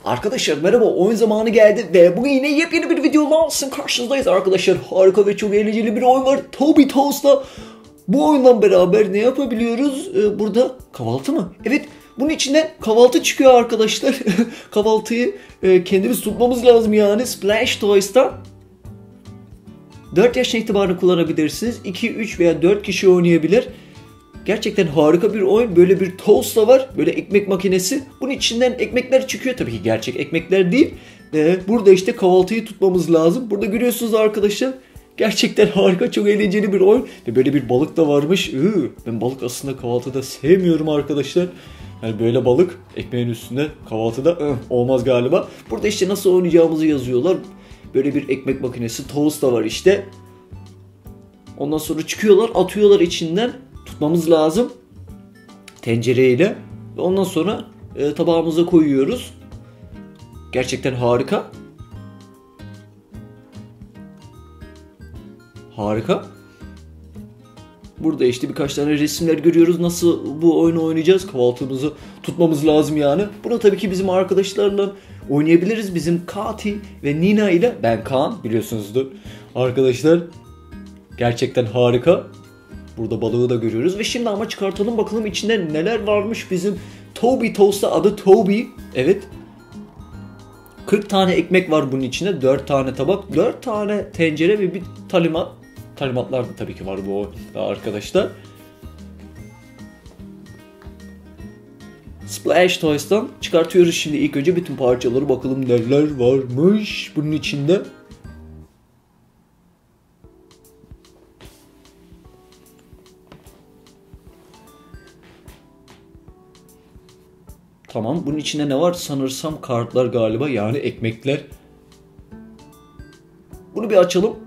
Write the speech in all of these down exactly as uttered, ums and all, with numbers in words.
Arkadaşlar merhaba, oyun zamanı geldi ve bugün yine yepyeni bir videola sizin karşınızdayız arkadaşlar. Harika ve çok eğlenceli bir oyun var, Toby Toast'la. Bu oyundan beraber ne yapabiliyoruz? Ee, burada kahvaltı mı? Evet, bunun içinden kahvaltı çıkıyor arkadaşlar. Kahvaltıyı e, kendimiz tutmamız lazım yani. Splash Toys'ta dört yaştan itibaren kullanabilirsiniz. iki, üç veya dört kişi oynayabilir. Gerçekten harika bir oyun. Böyle bir toast da var. Böyle ekmek makinesi. Bunun içinden ekmekler çıkıyor. Tabii ki gerçek ekmekler değil. Ee, burada işte kahvaltıyı tutmamız lazım. Burada görüyorsunuz arkadaşlar. Gerçekten harika, çok eğlenceli bir oyun. Ve böyle bir balık da varmış. Iı, ben balık aslında kahvaltıda sevmiyorum arkadaşlar. Yani böyle balık ekmeğin üstünde kahvaltıda ıı, olmaz galiba. Burada işte nasıl oynayacağımızı yazıyorlar. Böyle bir ekmek makinesi, toast da var işte. Ondan sonra çıkıyorlar, atıyorlar içinden. Tutmamız lazım tencereyle ve ondan sonra e, tabağımıza koyuyoruz. Gerçekten harika. Harika. Burada işte birkaç tane resimler görüyoruz. Nasıl bu oyunu oynayacağız? Kahvaltımızı tutmamız lazım yani. Bunu tabii ki bizim arkadaşlarla oynayabiliriz. Bizim Kati ve Nina ile, ben Kaan biliyorsunuzdur arkadaşlar. Gerçekten harika. Burada balığı da görüyoruz ve şimdi ama çıkartalım bakalım içinde neler varmış bizim Toby Toast'ta, adı Toby. Evet. kırk tane ekmek var bunun içinde, dört tane tabak, dört tane tencere ve bir talimat. Talimatlar da tabii ki var bu oyunda arkadaşlar. Splash Toys'tan çıkartıyoruz şimdi ilk önce bütün parçaları, bakalım neler varmış bunun içinde. Tamam, bunun içinde ne var? Sanırsam kartlar galiba, yani ekmekler. Bunu bir açalım.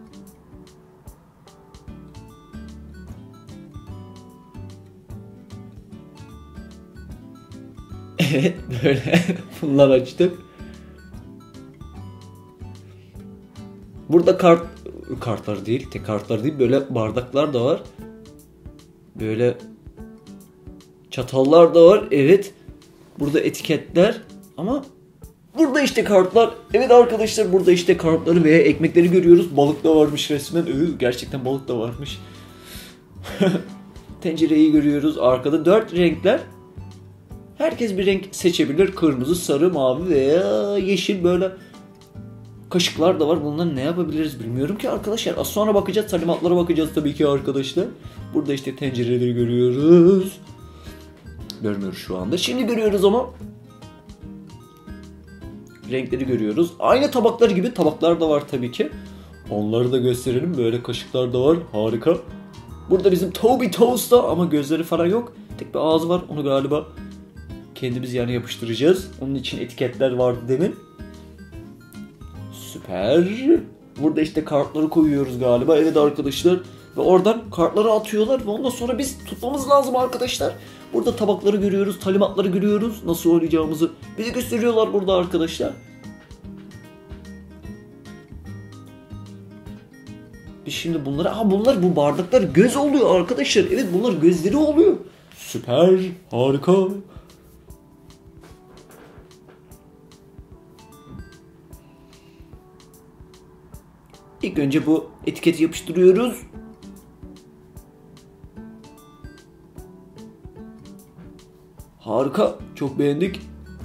Evet, böyle bunlar açtık. Burada kart kartlar değil, tek kartlar değil, böyle bardaklar da var. Böyle çatallar da var. Evet. Burada etiketler ama burada işte kartlar. Evet arkadaşlar, burada işte kartları ve ekmekleri görüyoruz. Balık da varmış resmen. Ee, gerçekten balık da varmış. Tencereyi görüyoruz arkada. Dört renkler. Herkes bir renk seçebilir. Kırmızı, sarı, mavi veya yeşil, böyle kaşıklar da var. Bundan ne yapabiliriz bilmiyorum ki arkadaşlar. Az sonra bakacağız. Talimatlara bakacağız tabii ki arkadaşlar. Burada işte tencereleri görüyoruz. Görmüyoruz şu anda. Şimdi görüyoruz ama. Renkleri görüyoruz. Aynı tabaklar gibi tabaklar da var tabii ki. Onları da gösterelim. Böyle kaşıklar da var. Harika. Burada bizim Toby Toast'ta ama gözleri falan yok. Tek bir ağzı var. Onu galiba kendimiz yani yapıştıracağız. Onun için etiketler vardı demin. Süper. Burada işte kartları koyuyoruz galiba. Evet arkadaşlar. Ve oradan kartları atıyorlar ve ondan sonra biz tutmamız lazım arkadaşlar. Burada tabakları görüyoruz, talimatları görüyoruz. Nasıl oynayacağımızı bize gösteriyorlar burada arkadaşlar. Biz şimdi bunları... Aa, bunlar, bu bardaklar göz oluyor arkadaşlar. Evet, bunlar gözleri oluyor. Süper, harika. İlk önce bu etiketi yapıştırıyoruz. Harika, çok beğendik.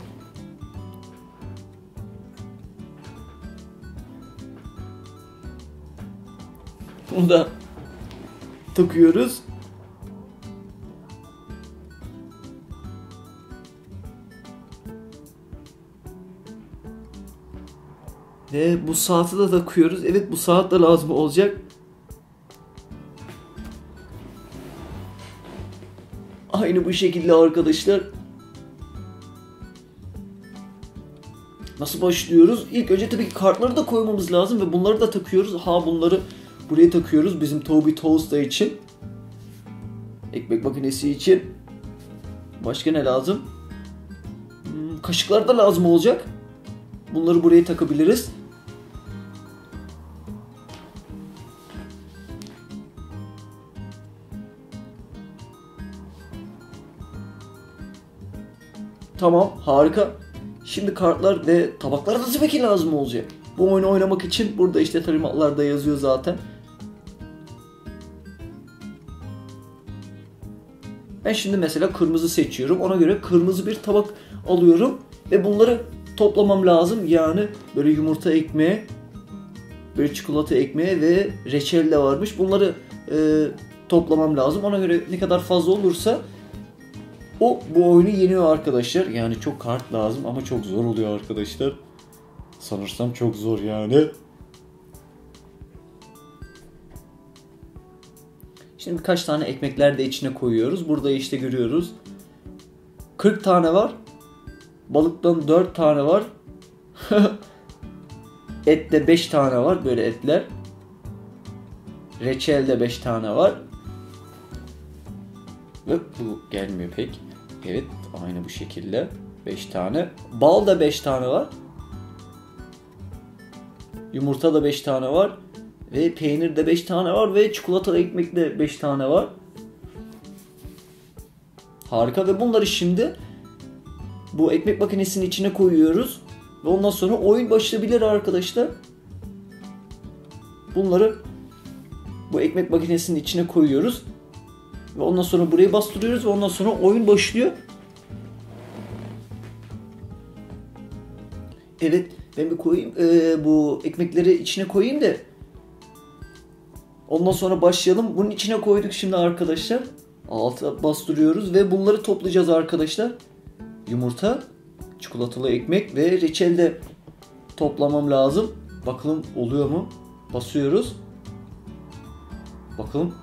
Bunu da takıyoruz. Ve bu saati de takıyoruz. Evet, bu saat de lazım olacak. Aynı bu şekilde arkadaşlar. Nasıl başlıyoruz? İlk önce tabii ki kartları da koymamız lazım ve bunları da takıyoruz. Ha, bunları buraya takıyoruz bizim Toby Toast'ta için. Ekmek makinesi için. Başka ne lazım? Hmm, kaşıklar da lazım olacak. Bunları buraya takabiliriz. Tamam, harika. Şimdi kartlar ve tabaklar nasıl peki lazım olacak? Bu oyunu oynamak için burada işte talimatlarda yazıyor zaten. Ben şimdi mesela kırmızı seçiyorum. Ona göre kırmızı bir tabak alıyorum. Ve bunları toplamam lazım. Yani böyle yumurta ekmeği, böyle çikolata ekmeği ve reçel de varmış. Bunları e, toplamam lazım. Ona göre ne kadar fazla olursa o bu oyunu yeniyor arkadaşlar. Yani çok kart lazım ama çok zor oluyor arkadaşlar. Sanırsam çok zor yani. Şimdi birkaç tane ekmekler de içine koyuyoruz. Burada işte görüyoruz. kırk tane var. Balıktan dört tane var. Ette beş tane var. Böyle etler. Reçelde beş tane var. Ve bu gelmiyor pek. Evet, aynı bu şekilde. beş tane. Bal da beş tane var. Yumurta da beş tane var. Ve peynir de beş tane var. Ve çikolatalı ekmek de beş tane var. Harika. Ve bunları şimdi bu ekmek makinesinin içine koyuyoruz. Ve ondan sonra oyun başlayabilir arkadaşlar. Bunları bu ekmek makinesinin içine koyuyoruz. Ve ondan sonra buraya bastırıyoruz ve ondan sonra oyun başlıyor. Evet, ben bir koyayım. Ee, bu ekmekleri içine koyayım da ondan sonra başlayalım. Bunun içine koyduk şimdi arkadaşlar. Alta bastırıyoruz ve bunları toplayacağız arkadaşlar. Yumurta, çikolatalı ekmek ve reçel de toplamam lazım. Bakalım oluyor mu? Basıyoruz. Bakalım.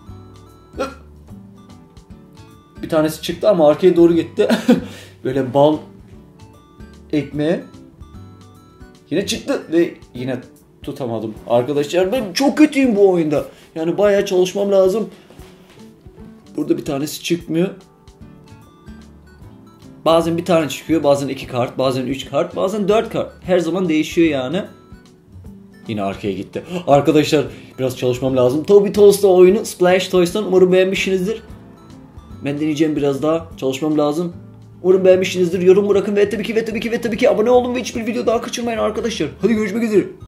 Bir tanesi çıktı ama arkaya doğru gitti. Böyle bal ekmeği. Yine çıktı ve yine tutamadım. Arkadaşlar ben çok kötüyüm bu oyunda. Yani bayağı çalışmam lazım. Burada bir tanesi çıkmıyor. Bazen bir tane çıkıyor, bazen iki kart, bazen üç kart, bazen dört kart. Her zaman değişiyor yani. Yine arkaya gitti. Arkadaşlar biraz çalışmam lazım. Toby Toast'ta oyunu Splash Toys'tan umarım beğenmişsinizdir. Ben deneyeceğim biraz daha. Çalışmam lazım. Umarım beğenmişsinizdir. Yorum bırakın ve tabii ki ve tabii ki ve tabii ki abone olun ve hiçbir video daha kaçırmayın arkadaşlar. Hadi görüşmek üzere.